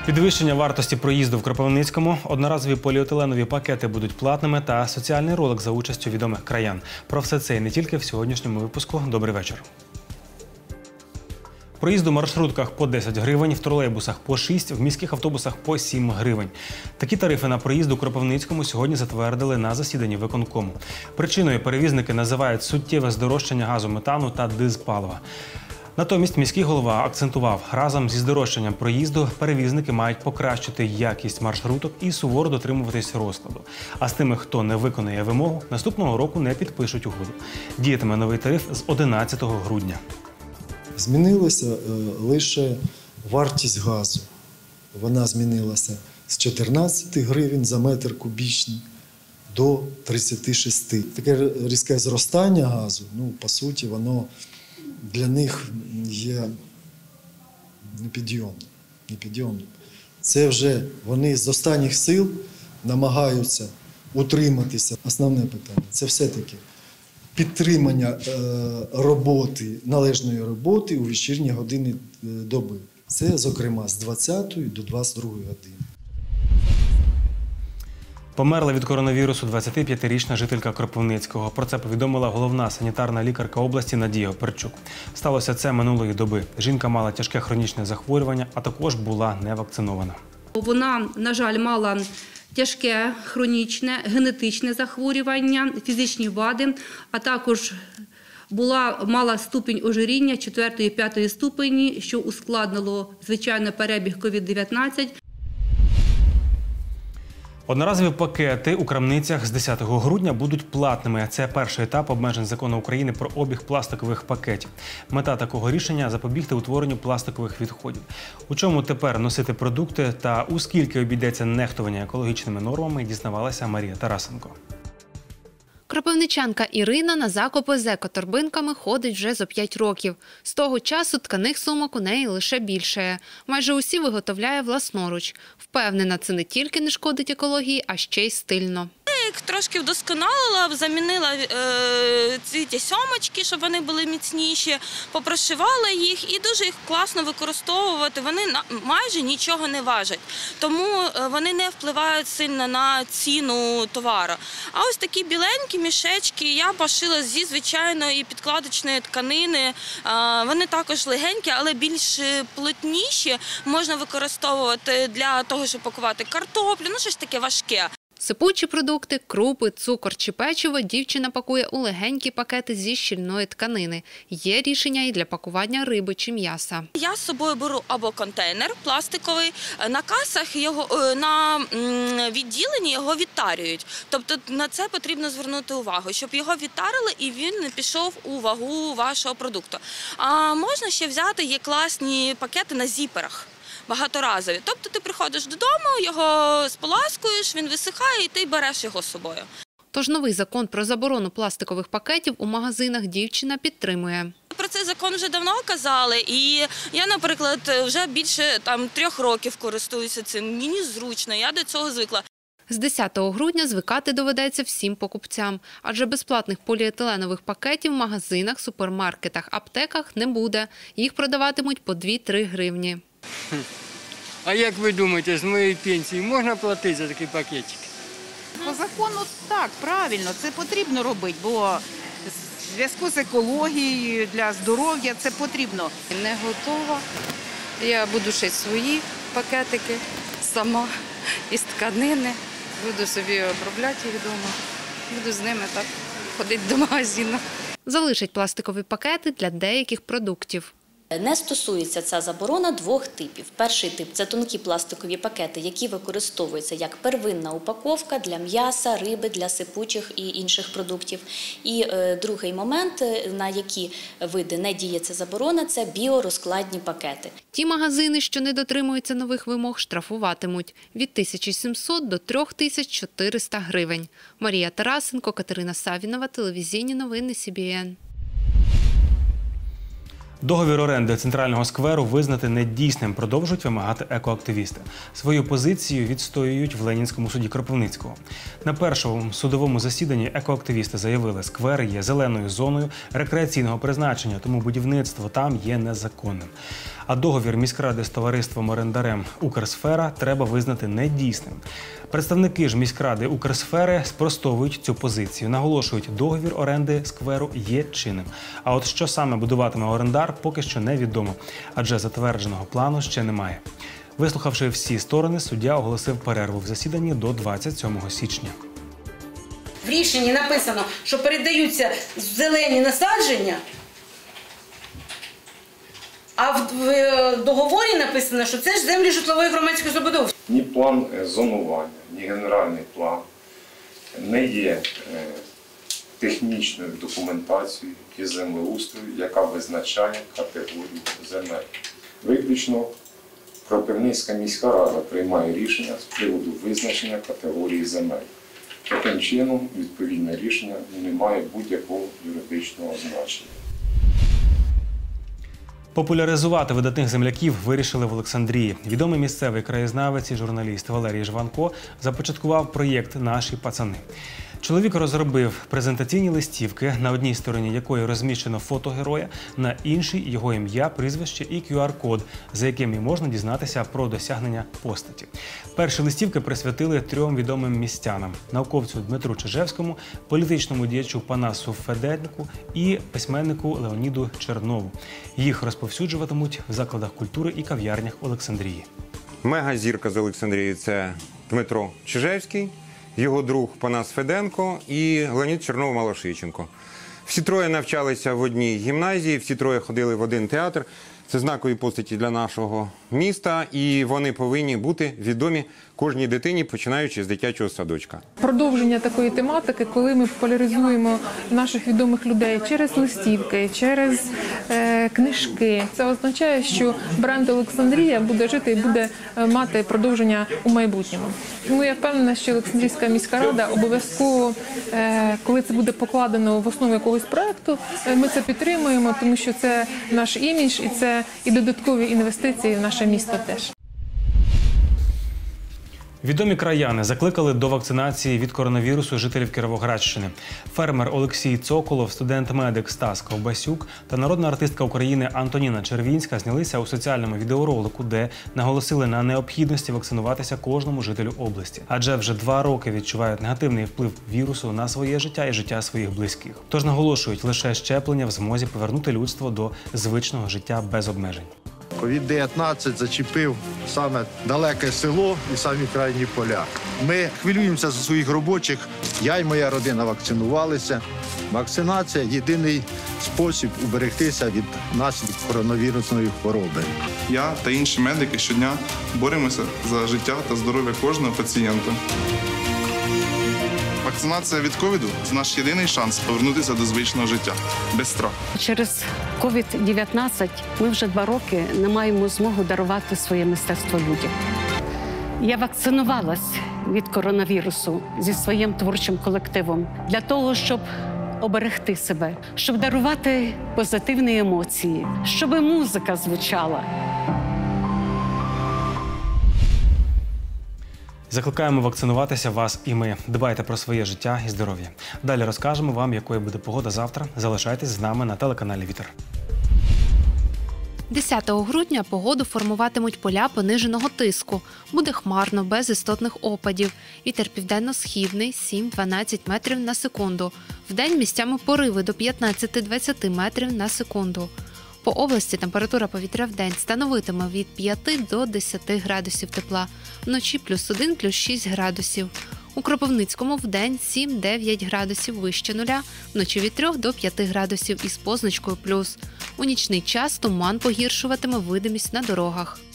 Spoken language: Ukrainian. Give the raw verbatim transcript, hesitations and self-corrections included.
Підвищення вартості проїзду в Кропивницькому, одноразові поліетиленові пакети будуть платними та соціальний ролик за участю відомих краян. Про все це і не тільки в сьогоднішньому випуску. Добрий вечір. Проїзд у маршрутках по десять гривень, в тролейбусах по шість, в міських автобусах по сім гривень. Такі тарифи на проїзд у Кропивницькому сьогодні затвердили на засіданні виконкому. Причиною перевізники називають суттєве здорожчання газу, метану та дизпалива. Натомість міський голова акцентував, разом зі здорожчанням проїзду перевізники мають покращити якість маршруток і суворо дотримуватись розкладу. А з тими, хто не виконує вимогу, наступного року не підпишуть угоду. Діятиме новий тариф з одинадцятого грудня. Змінилася е, лише вартість газу. Вона змінилася з чотирнадцяти гривень за метр кубічний до тридцяти шести. Таке різке зростання газу, ну, по суті, воно для них є непідйомним. непідйомним. Це вже вони з останніх сил намагаються утриматися. Основне питання – це все-таки підтримання роботи, належної роботи у вечірні години доби. Це, зокрема, з двадцятої до двадцять другої години. Померла від коронавірусу двадцятип'ятирічна жителька Кропивницького. Про це повідомила головна санітарна лікарка області Надія Оперчук. Сталося це минулої доби. Жінка мала тяжке хронічне захворювання, а також була не вакцинована. Вона, на жаль, мала тяжке хронічне генетичне захворювання, фізичні вади, а також була, мала ступінь ожиріння четвертої-п'ятої ступені, що ускладнило, звичайно, перебіг ковід дев'ятнадцять. Одноразові пакети у крамницях з десятого грудня будуть платними. Це перший етап обмежень закону України про обіг пластикових пакетів. Мета такого рішення – запобігти утворенню пластикових відходів. У чому тепер носити продукти та у скільки обійдеться нехтування екологічними нормами, дізнавалася Марія Тарасенко. Кропивничанка Ірина на закупи з екоторбинками ходить вже зо п'ять років. З того часу тканих сумок у неї лише більшає. Майже усі виготовляє власноруч. Впевнена, це не тільки не шкодить екології, а ще й стильно. Я їх трошки вдосконалила, замінила е, ці тісьомочки, щоб вони були міцніші, попрошивала їх і дуже їх класно використовувати. Вони на, майже нічого не важать, тому вони не впливають сильно на ціну товару. А ось такі біленькі мішечки я пошила зі звичайної підкладочної тканини. Е, вони також легенькі, але більш плотніші, можна використовувати для того, щоб пакувати картоплю, ну щось таке важке. Сипучі продукти, крупи, цукор чи печиво дівчина пакує у легенькі пакети зі щільної тканини. Є рішення і для пакування риби чи м'яса. Я з собою беру або контейнер пластиковий, на касах його, на відділенні його відтарюють. Тобто на це потрібно звернути увагу, щоб його відтарили і він не пішов у вагу вашого продукту. А можна ще взяти, є класні пакети на зіперах. Багаторазові. Тобто ти приходиш додому, його споласкуєш, він висихає і ти береш його з собою. Тож новий закон про заборону пластикових пакетів у магазинах дівчина підтримує. Про цей закон вже давно казали, і я, наприклад, вже більше там, трьох років користуюся цим. Мені зручно, я до цього звикла. З десятого грудня звикати доведеться всім покупцям, адже безплатних поліетиленових пакетів в магазинах, супермаркетах, аптеках не буде. Їх продаватимуть по дві-три гривні. А як ви думаєте, з моєї пенсії можна платити за такі пакетики? По закону так, правильно, це потрібно робити, бо в зв'язку з екологією, для здоров'я це потрібно. Не готова. Я буду шити свої пакетики сама із тканини. Буду собі обробляти їх вдома. Буду з ними так ходити до магазину. Залишать пластикові пакети для деяких продуктів. Не стосується ця заборона двох типів. Перший тип – це тонкі пластикові пакети, які використовуються як первинна упаковка для м'яса, риби, для сипучих і інших продуктів. І е, другий момент, на які види не діє ця заборона – це біорозкладні пакети. Ті магазини, що не дотримуються нових вимог, штрафуватимуть від тисячі сімсот до трьох тисяч чотириста гривень. Марія Тарасенко, Катерина Савінова, телевізійні новини Сі Бі Ен. Договір оренди центрального скверу визнати недійсним продовжують вимагати екоактивісти. Свою позицію відстоюють в Ленінському суді Кропивницького. На першому судовому засіданні екоактивісти заявили, сквер є зеленою зоною рекреаційного призначення, тому будівництво там є незаконним. А договір міськради з товариством-орендарем «Укрсфера» треба визнати недійсним. Представники ж міськради «Укрсфери» спростовують цю позицію. Наголошують, договір оренди скверу є чинним. А от що саме будуватиме орендар, поки що невідомо, адже затвердженого плану ще немає. Вислухавши всі сторони, суддя оголосив перерву в засіданні до двадцять сьомого січня. В рішенні написано, що передаються зелені насадження, а в договорі написано, що це ж землі житлової громадської забудови. Ні план зонування, ні генеральний план не є технічною документацією із землеустрою, яка визначає категорію земель. Виключно Кропивницька міська рада приймає рішення з приводу визначення категорії земель. Таким чином, відповідне рішення не має будь-якого юридичного значення. Популяризувати видатних земляків вирішили в Олександрії. Відомий місцевий краєзнавець і журналіст Валерій Жванко започаткував проєкт «Наші пацани». Чоловік розробив презентаційні листівки, на одній стороні якої розміщено фото героя, на іншій – його ім'я, прізвище і кю ар код, за яким і можна дізнатися про досягнення постаті. Перші листівки присвятили трьом відомим містянам – науковцю Дмитру Чижевському, політичному діячу Панасу Феденку і письменнику Леоніду Чернову. Їх розповсюджуватимуть в закладах культури і кав'ярнях Олександрії. Мегазірка з Олександрії – це Дмитро Чижевський, його друг Панас Феденко і Леонід Чернов-Малошиченко. Всі троє навчалися в одній гімназії, всі троє ходили в один театр. Це знакові постаті для нашого міста, і вони повинні бути відомі кожній дитині, починаючи з дитячого садочка. Продовження такої тематики, коли ми популяризуємо наших відомих людей через листівки, через е, книжки, це означає, що бренд Олександрія буде жити і буде мати продовження у майбутньому. Тому я впевнена, що Олександрійська міська рада обов'язково, е, коли це буде покладено в основу якогось проєкту, е, ми це підтримуємо, тому що це наш імідж і це і додаткові інвестиції в наше місто теж. Відомі краяни закликали до вакцинації від коронавірусу жителів Кіровоградщини. Фермер Олексій Цоколов, студент-медик Стас Ковбасюк та народна артистка України Антоніна Червінська знялися у соціальному відеоролику, де наголосили на необхідності вакцинуватися кожному жителю області. Адже вже два роки відчувають негативний вплив вірусу на своє життя і життя своїх близьких. Тож наголошують, лише щеплення в змозі повернути людство до звичного життя без обмежень. ковід дев'ятнадцять зачепив саме далеке село і самі крайні поля. Ми хвилюємося за своїх робочих. Я і моя родина вакцинувалися. Вакцинація – єдиний спосіб уберегтися від наслідків коронавірусної хвороби. Я та інші медики щодня боремося за життя та здоров'я кожного пацієнта. Вакцинація від ковіду – це наш єдиний шанс повернутися до звичного життя, без страху. Через ковід дев'ятнадцять ми вже два роки не маємо змогу дарувати своє мистецтво людям. Я вакцинувалась від коронавірусу зі своїм творчим колективом для того, щоб оберегти себе, щоб дарувати позитивні емоції, щоб музика звучала. Закликаємо вакцинуватися вас і ми. Дбайте про своє життя і здоров'я. Далі розкажемо вам, якою буде погода завтра. Залишайтесь з нами на телеканалі «Вітер». десятого грудня погоду формуватимуть поля пониженого тиску. Буде хмарно, без істотних опадів. Вітер південно-східний – сім-дванадцять метрів на секунду. Вдень місцями пориви до п'ятнадцяти-двадцяти метрів на секунду. По області температура повітря вдень становитиме від п'яти до десяти градусів тепла. Вночі плюс один, плюс шість градусів. У Кропивницькому вдень сім-дев'ять градусів вище нуля, вночі від трьох до п'яти градусів із позначкою плюс. У нічний час туман погіршуватиме видимість на дорогах.